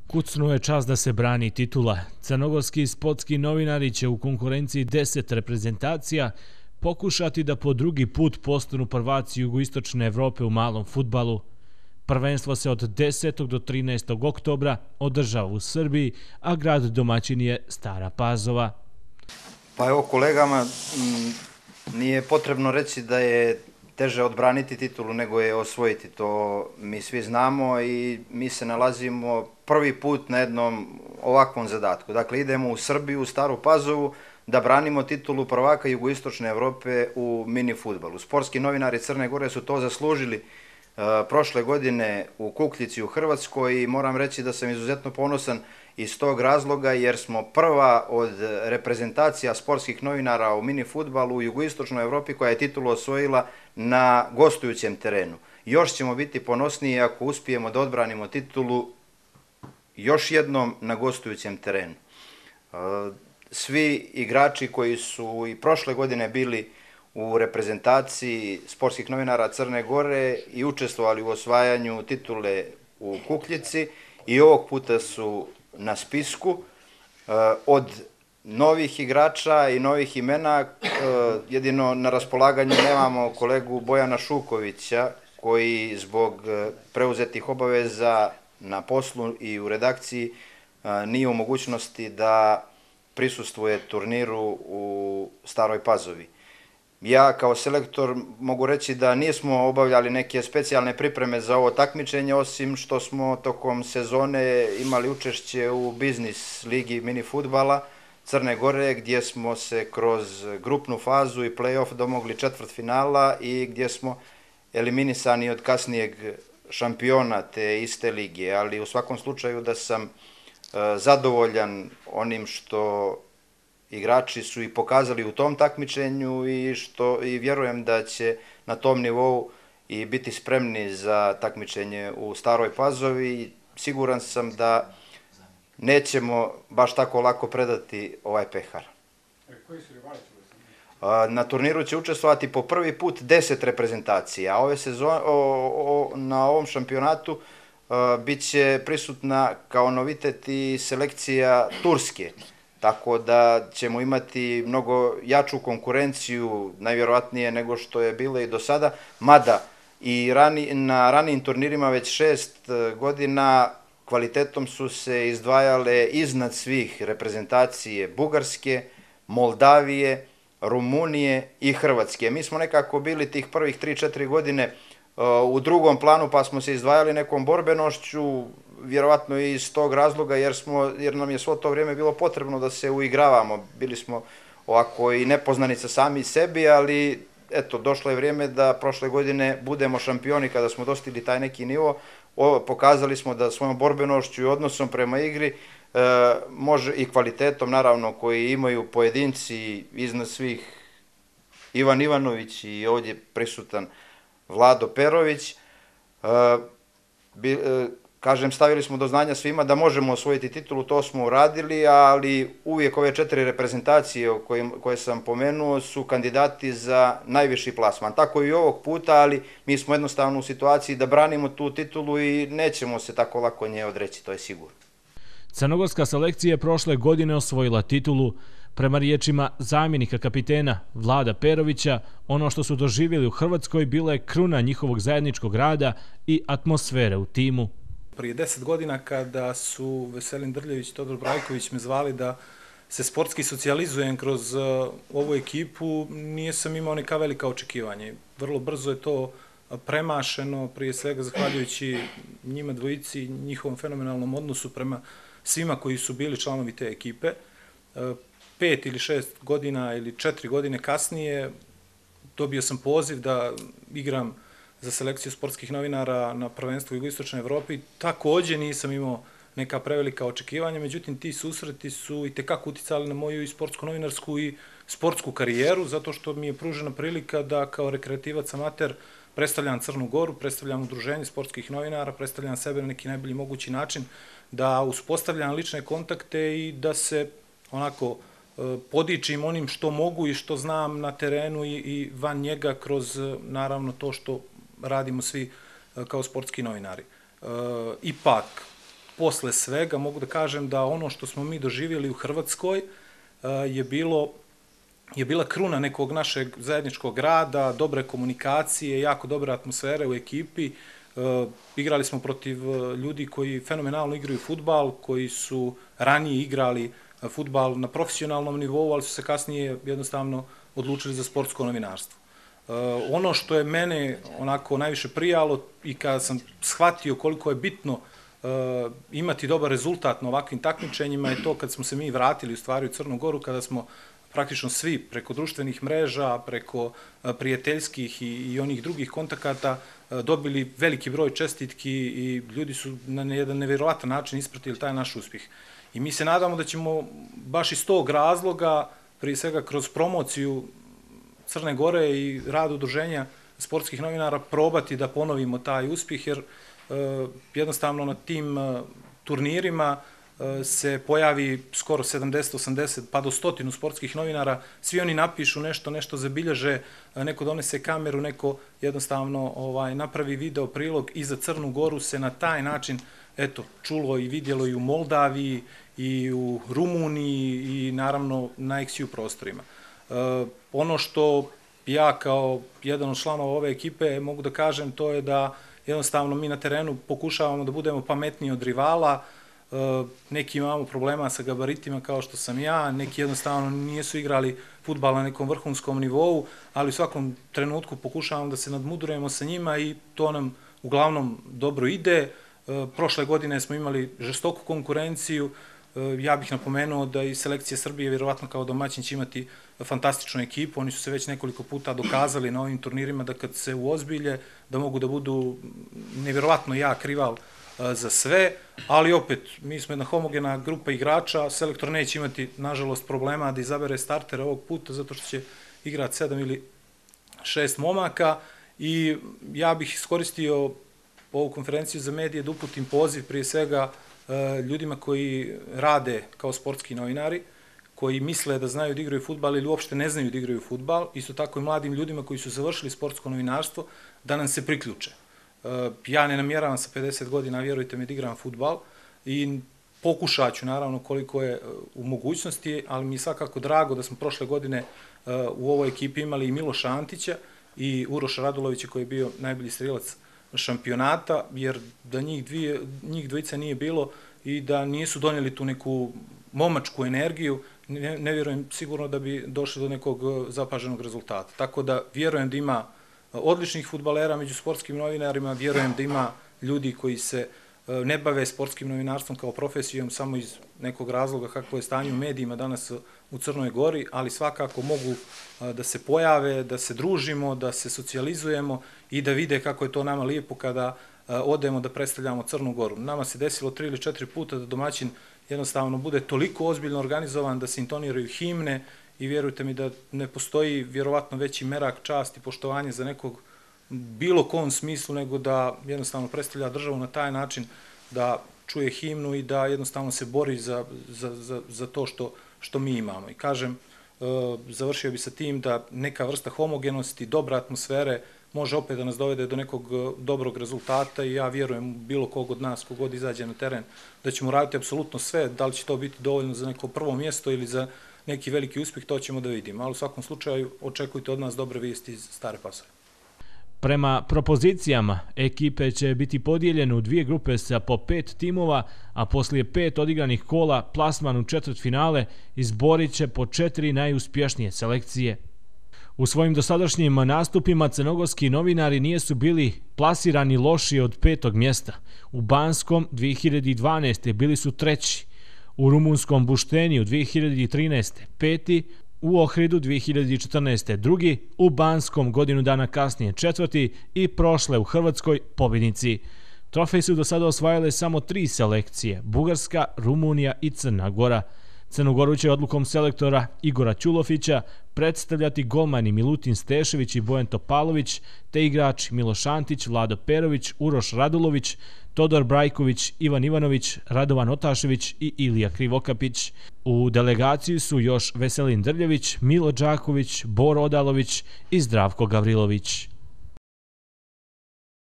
Kucnuo je čas da se brani titula. Crnogorski sportski novinari će u konkurenciji 10 reprezentacija pokušati da po drugi put postanu prvaci jugoistočne Evrope u malom fudbalu. Prvenstvo se od 10. do 13. oktobra održava u Srbiji, a grad domaćin je Stara Pazova. Pa evo kolegama, nije potrebno reći da je teže odbraniti titulu nego je osvojiti. To mi svi znamo i mi se nalazimo prvi put na jednom ovakvom zadatku. Dakle, idemo u Srbiju, u Staru Pazovu, da branimo titulu prvaka jugoistočne Evrope u mini fudbalu. Sportski novinari Crne Gore su to zaslužili prošle godine u Kukljici u Hrvatskoj i moram reći da sam izuzetno ponosan iz tog razloga jer smo prva od reprezentacija sportskih novinara u mini fudbalu u jugoistočnoj Evropi koja je titulu osvojila na gostujućem terenu. Još ćemo biti ponosniji ako uspijemo da odbranimo titulu još jednom na gostujućem terenu. Svi igrači koji su i prošle godine bili u reprezentaciji sportskih novinara Crne Gore i učestvovali u osvajanju titule u Kukljici i ovog puta su na spisku. Od novih igrača i novih imena jedino na raspolaganju nemamo kolegu Bojana Šukovića koji zbog preuzetih obaveza na poslu i u redakciji nije u mogućnosti da prisustvuje turniru u Staroj Pazovi. Ja kao selektor mogu reći da nismo obavljali neke specijalne pripreme za ovo takmičenje, osim što smo tokom sezone imali učešće u biznis ligi mini fudbala Crne Gore, gdje smo se kroz grupnu fazu i play-off domogli četvrtfinala i gdje smo eliminisani od kasnijeg šampiona te iste lige, ali u svakom slučaju da sam zadovoljan onim što igrači su i pokazali u tom takmičenju i vjerujem da će na tom nivou i biti spremni za takmičenje u Staroj Pazovi. Siguran sam da nećemo baš tako lako predati ovaj pehar. Koji su rivali? Na turniru će učestvovati po prvi put 10 reprezentacija, a na ovom šampionatu bit će prisutna kao novitet i selekcija Turske. Tako da ćemo imati mnogo jaču konkurenciju, najvjerovatnije nego što je bilo i do sada, mada i na ranijim turnirima već 6 godina kvalitetom su se izdvajale iznad svih reprezentacije Bugarske, Moldavije, Rumunije i Hrvatske. Mi smo nekako bili tih prvih 3-4 godine u drugom planu pa smo se izdvajali nekom borbenošću, vjerovatno i iz tog razloga jer nam je svo to vrijeme bilo potrebno da se uigravamo. Bili smo ovako i nepoznanica sami sebi, ali eto, došlo je vrijeme da prošle godine budemo šampioni kada smo dostigli taj neki nivo. Pokazali smo da svojom borbenošću i odnosom prema igri može i kvalitetom naravno koji imaju pojedinci iznad svih Ivan Ivanović i ovdje prisutan Vlado Perović. Kažem, stavili smo do znanja svima da možemo osvojiti titulu, to smo uradili, ali uvijek ove 4 reprezentacije koje sam pomenuo su kandidati za najviši plasman. Tako i ovog puta, ali mi smo jednostavno u situaciji da branimo tu titulu i nećemo se tako lako nje odreći, to je sigurno. Crnogorska selekcija je prošle godine osvojila titulu. Prema riječima zamjenika kapitena Vlada Perovića, ono što su doživjeli u Hrvatskoj bila je kruna njihovog zajedničkog rada i atmosfere u timu. Prije 10 godina kada su Veselin Drljević i Todor Brajković me zvali da se sportski socijalizujem kroz ovu ekipu, nisam imao neka velika očekivanja. Vrlo brzo je to premašeno, prije svega zahvaljujući njima dvojici i njihovom fenomenalnom odnosu prema svima koji su bili članovi te ekipe. 5 ili 6 godina ili 4 godine kasnije dobio sam poziv da igram za selekciju sportskih novinara na prvenstvu u jugoistočnoj Evropi. Također nisam imao neka prevelika očekivanja, međutim ti susreti su i tekako uticali na moju i sportsko-novinarsku i sportsku karijeru, zato što mi je pružena prilika da kao rekreativac amater predstavljam Crnu Goru, predstavljam udruženje sportskih novinara, predstavljam sebe na neki najbolji mogući način, da uspostavljam lične kontakte i da se onako podičim onim što mogu i što znam na terenu i van njega kroz naravno to što radimo svi kao sportski novinari. Ipak, posle svega mogu da kažem da ono što smo mi doživjeli u Hrvatskoj je bila kruna nekog našeg zajedničkog rada, dobre komunikacije, jako dobre atmosfere u ekipi. Igrali smo protiv ljudi koji fenomenalno igraju fudbal, koji su ranije igrali fudbal na profesionalnom nivou, ali su se kasnije jednostavno odlučili za sportsko novinarstvo. Ono što je mene onako najviše prijalo i kada sam shvatio koliko je bitno imati dobar rezultat na ovakvim takmičenjima je to kad smo se mi vratili u stvari u Crnu Goru, kada smo praktično svi preko društvenih mreža, preko prijateljskih i onih drugih kontakata dobili veliki broj čestitki i ljudi su na jedan nevjerovatan način ispratili taj naš uspjeh. I mi se nadamo da ćemo baš iz tog razloga, prije svega kroz promociju Crne Gore i rad udruženja sportskih novinara, probati da ponovimo taj uspjeh, jer jednostavno na tim turnirima se pojavi skoro 70, 80 pa do 100 sportskih novinara, svi oni napišu nešto zabilježe, neko donese kameru, neko jednostavno napravi video prilog i za Crnu Goru se na taj način čulo i vidjelo i u Moldaviji i u Rumuniji i naravno na XU prostorima. Ono što ja kao jedan od članova ove ekipe mogu da kažem, to je da jednostavno mi na terenu pokušavamo da budemo pametniji od rivala. Neki imamo problema sa gabaritima kao što sam ja, neki jednostavno nisu igrali fudbal na nekom vrhunskom nivou, ali u svakom trenutku pokušavamo da se nadmudrujemo sa njima i to nam uglavnom dobro ide. Prošle godine smo imali žestoku konkurenciju. Ja bih napomenuo da i selekcija Srbije vjerovatno kao domaćin će imati fantastičnu ekipu. Oni su se već nekoliko puta dokazali na ovim turnirima da kad se uozbilje da mogu da budu nevjerovatno jak rival za sve, ali opet mi smo jedna homogena grupa igrača, selektor neće imati nažalost problema da izabere startere ovog puta zato što će igrati 7 ili 6 momaka i ja bih iskoristio ovu konferenciju za medije da uputim poziv prije svega ljudima koji rade kao sportski novinari, koji misle da znaju da igraju fudbal ili uopšte ne znaju da igraju fudbal, isto tako i mladim ljudima koji su završili sportsko novinarstvo, da nam se priključe. Ja ne namjeravam sa 50 godina, vjerujte mi, da igram fudbal i pokušat ću naravno koliko je u mogućnosti, ali mi je svakako drago da smo prošle godine u ovoj ekipi imali i Miloša Antića i Uroša Radulovića koji je bio najbolji strelac šampionata, jer da njih dvojica nije bilo i da nisu donijeli tu neku momačku energiju, ne vjerujem sigurno da bi došli do nekog zapaženog rezultata. Tako da vjerujem da ima odličnih fudbalera među sportskim novinarima, vjerujem da ima ljudi koji se ne bave sportskim novinarstvom kao profesijom samo iz nekog razloga kako je stanje u medijima danas u Crnoj Gori, ali svakako mogu da se pojave, da se družimo, da se socijalizujemo i da vide kako je to nama lijepo kada odemo da predstavljamo Crnu Goru. Nama se desilo 3 ili 4 puta da domaćin jednostavno bude toliko ozbiljno organizovan da se intoniraju himne i vjerujte mi da ne postoji vjerovatno veći merak, čast i poštovanje za nekog bilo kom smislu nego da jednostavno predstavlja državu na taj način da čuje himnu i da jednostavno se bori za to što mi imamo. I kažem, završio bi sa tim da neka vrsta homogenosti, dobre atmosfere može opet da nas dovede do nekog dobrog rezultata i ja vjerujem bilo kog od nas, kogod izađe na teren, da ćemo raditi apsolutno sve, da li će to biti dovoljno za neko prvo mjesto ili za neki veliki uspjeh, to ćemo da vidimo, ali u svakom slučaju očekujte od nas dobre vijesti iz Stare Pasove. Prema propozicijama, ekipe će biti podijeljene u 2 grupe sa po 5 timova, a poslije 5 odigranih kola plasman u četvrtfinale izborit će po 4 najuspješnije selekcije. U svojim dosadašnjim nastupima crnogorski novinari nisu bili plasirani lošije od 5. mjesta. U Banskom 2012. bili su 3. U rumunskom Bušteniju 2013. 5. U Ohridu 2014. 2. U Banskom godinu dana kasnije 4. i prošle u Hrvatskoj pobjednici. Trofej su do sada osvajale samo 3 selekcije, Bugarska, Rumunija i Crna Gora. Crnu Goru će odlukom selektora Igora Ćulofića predstavljati golmani Milutin Stešević i Bojan Topalović, te igrači Miloš Antić, Vlado Perović, Uroš Radulović, Todor Brajković, Ivan Ivanović, Radovan Otašević i Ilija Krivokapić. U delegaciji su još Veselin Drljević, Milo Đaković, Boro Odalović i Zdravko Gavrilović.